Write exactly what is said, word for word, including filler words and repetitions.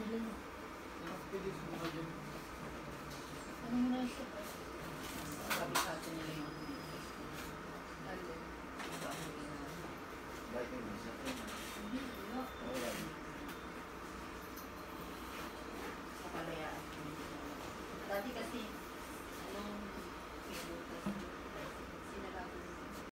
Nakapili sa mga dyan. Ano mo na siya?